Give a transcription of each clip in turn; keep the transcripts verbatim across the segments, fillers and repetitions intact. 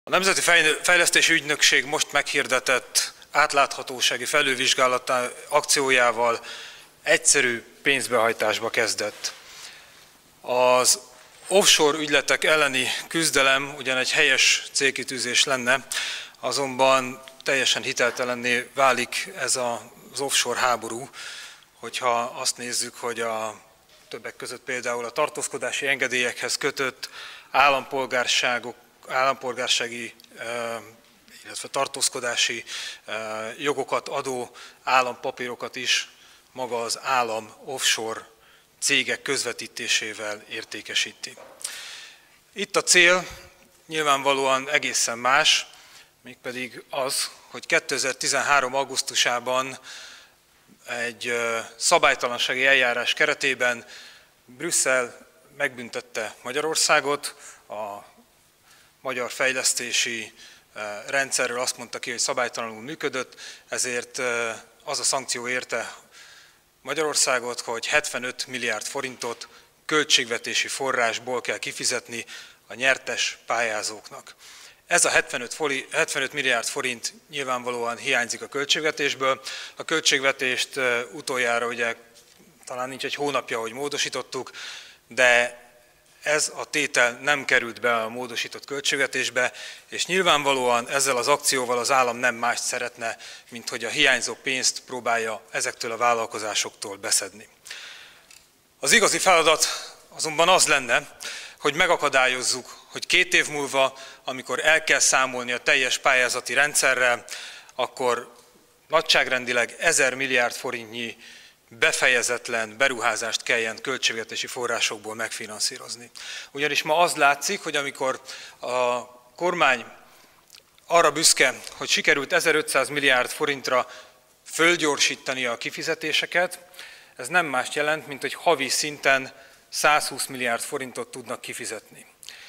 A Nemzeti Fejlesztési Ügynökség most meghirdetett átláthatósági felülvizsgálata akciójával egyszerű pénzbehajtásba kezdett. Az offshore ügyletek elleni küzdelem ugyan egy helyes célkitűzés lenne, azonban teljesen hiteltelenné válik ez az offshore háború, hogyha azt nézzük, hogy a többek között például a tartózkodási engedélyekhez kötött állampolgárságok, állampolgársági, illetve tartózkodási jogokat adó állampapírokat is maga az állam offshore cégek közvetítésével értékesíti. Itt a cél nyilvánvalóan egészen más, mégpedig az, hogy kétezer-tizenhárom. augusztusában egy szabálytalansági eljárás keretében Brüsszel megbüntette Magyarországot, a magyar fejlesztési rendszerről azt mondta ki, hogy szabálytalanul működött, ezért az a szankció érte Magyarországot, hogy hetvenöt milliárd forintot költségvetési forrásból kell kifizetni a nyertes pályázóknak. Ez a hetvenöt milliárd forint nyilvánvalóan hiányzik a költségvetésből. A költségvetést utoljára ugye talán nincs egy hónapja, hogy módosítottuk, de ez a tétel nem került be a módosított költségvetésbe, és nyilvánvalóan ezzel az akcióval az állam nem mást szeretne, mint hogy a hiányzó pénzt próbálja ezektől a vállalkozásoktól beszedni. Az igazi feladat azonban az lenne, hogy megakadályozzuk, hogy két év múlva, amikor el kell számolni a teljes pályázati rendszerrel, akkor nagyságrendileg ezer milliárd forintnyi befejezetlen beruházást kelljen költségvetési forrásokból megfinanszírozni. Ugyanis ma az látszik, hogy amikor a kormány arra büszke, hogy sikerült ezerötszáz milliárd forintra fölgyorsítani a kifizetéseket, ez nem mást jelent, mint hogy havi szinten százhúsz milliárd forintot tudnak kifizetni.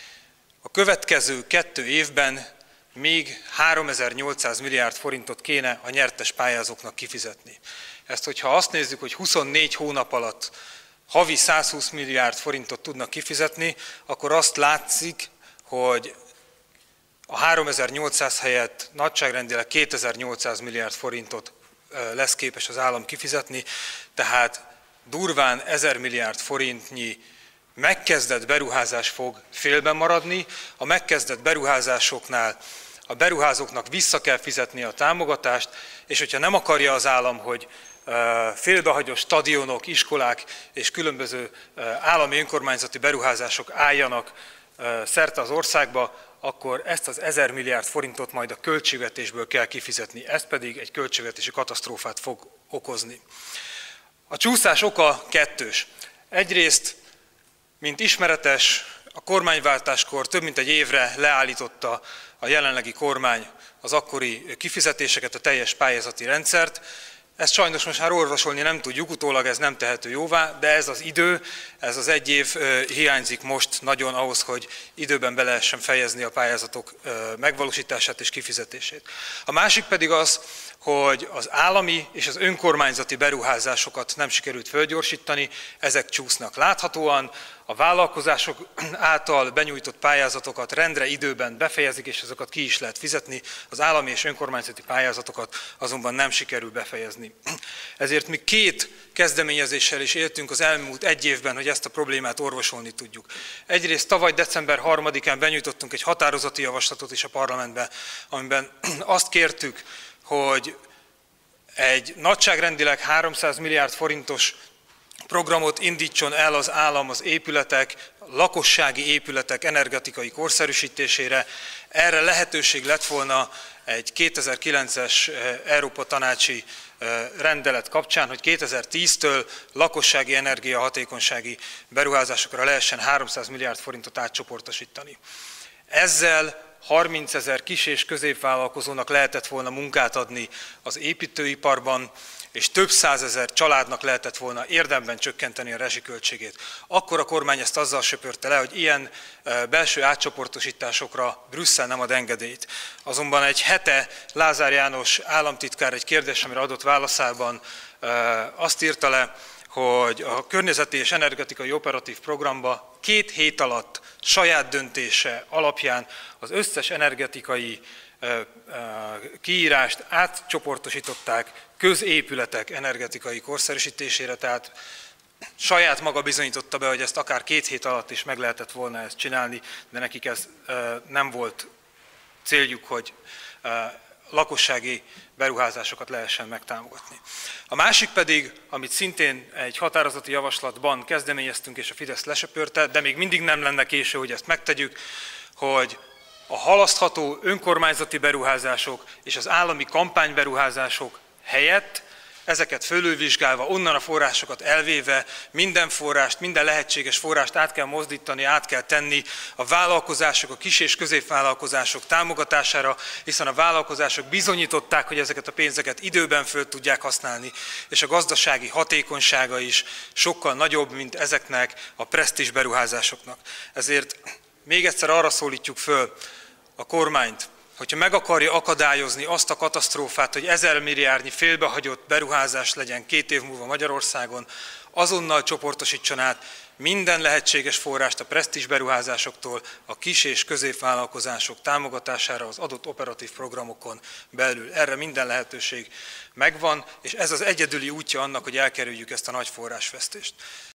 A következő kettő évben még háromezer-nyolcszáz milliárd forintot kéne a nyertes pályázóknak kifizetni. Ezt, hogyha azt nézzük, hogy huszonnégy hónap alatt havi százhúsz milliárd forintot tudnak kifizetni, akkor azt látszik, hogy a háromezer-nyolcszáz helyett nagyságrendileg kétezer-nyolcszáz milliárd forintot lesz képes az állam kifizetni, tehát durván ezer milliárd forintnyi megkezdett beruházás fog félben maradni. A megkezdett beruházásoknál a beruházóknak vissza kell fizetni a támogatást, és hogyha nem akarja az állam, hogy félbehagyott stadionok, iskolák és különböző állami önkormányzati beruházások álljanak szerte az országba, akkor ezt az ezer milliárd forintot majd a költségvetésből kell kifizetni. Ez pedig egy költségvetési katasztrófát fog okozni. A csúszás oka kettős. Egyrészt, mint ismeretes, a kormányváltáskor több mint egy évre leállította a jelenlegi kormány az akkori kifizetéseket, a teljes pályázati rendszert. Ezt sajnos most már orvosolni nem tudjuk, utólag ez nem tehető jóvá, de ez az idő, ez az egy év hiányzik most nagyon ahhoz, hogy időben be lehessen fejezni a pályázatok megvalósítását és kifizetését. A másik pedig az, hogy az állami és az önkormányzati beruházásokat nem sikerült fölgyorsítani, ezek csúsznak. Láthatóan a vállalkozások által benyújtott pályázatokat rendre időben befejezik, és azokat ki is lehet fizetni, az állami és önkormányzati pályázatokat azonban nem sikerül befejezni. Ezért mi két kezdeményezéssel is éltünk az elmúlt egy évben, hogy ezt a problémát orvosolni tudjuk. Egyrészt tavaly december harmadikán benyújtottunk egy határozati javaslatot is a parlamentben, amiben azt kértük, hogy egy nagyságrendileg háromszáz milliárd forintos programot indítson el az állam az épületek, lakossági épületek energetikai korszerűsítésére. Erre lehetőség lett volna egy kétezer-kilences Európa Tanácsi rendelet kapcsán, hogy kétezer-tíztől lakossági energiahatékonysági beruházásokra lehessen háromszáz milliárd forintot átcsoportosítani. Ezzel harmincezer kis- és középvállalkozónak lehetett volna munkát adni az építőiparban, és több százezer családnak lehetett volna érdemben csökkenteni a rezsiköltségét. Akkor a kormány ezt azzal söpörte le, hogy ilyen belső átcsoportosításokra Brüsszel nem ad engedélyt. Azonban egy hete Lázár János államtitkár egy kérdésemre adott válaszában azt írta le, hogy a környezeti és energetikai operatív programba két hét alatt saját döntése alapján az összes energetikai kiírást átcsoportosították középületek energetikai korszerűsítésére, tehát saját maga bizonyította be, hogy ezt akár két hét alatt is meg lehetett volna ezt csinálni, de nekik ez nem volt céljuk, hogy lakossági beruházásokat lehessen megtámogatni. A másik pedig, amit szintén egy határozati javaslatban kezdeményeztünk, és a Fidesz lesöpörte, de még mindig nem lenne késő, hogy ezt megtegyük, hogy a halasztható önkormányzati beruházások és az állami kampányberuházások helyett ezeket fölülvizsgálva, onnan a forrásokat elvéve, minden forrást, minden lehetséges forrást át kell mozdítani, át kell tenni a vállalkozások, a kis- és középvállalkozások támogatására, hiszen a vállalkozások bizonyították, hogy ezeket a pénzeket időben föl tudják használni, és a gazdasági hatékonysága is sokkal nagyobb, mint ezeknek a presztízs beruházásoknak. Ezért még egyszer arra szólítjuk föl a kormányt, hogyha meg akarja akadályozni azt a katasztrófát, hogy ezer milliárdnyi félbehagyott beruházás legyen két év múlva Magyarországon, azonnal csoportosítson át minden lehetséges forrást a presztízs beruházásoktól a kis- és középvállalkozások támogatására az adott operatív programokon belül. Erre minden lehetőség megvan, és ez az egyedüli útja annak, hogy elkerüljük ezt a nagy forrásvesztést.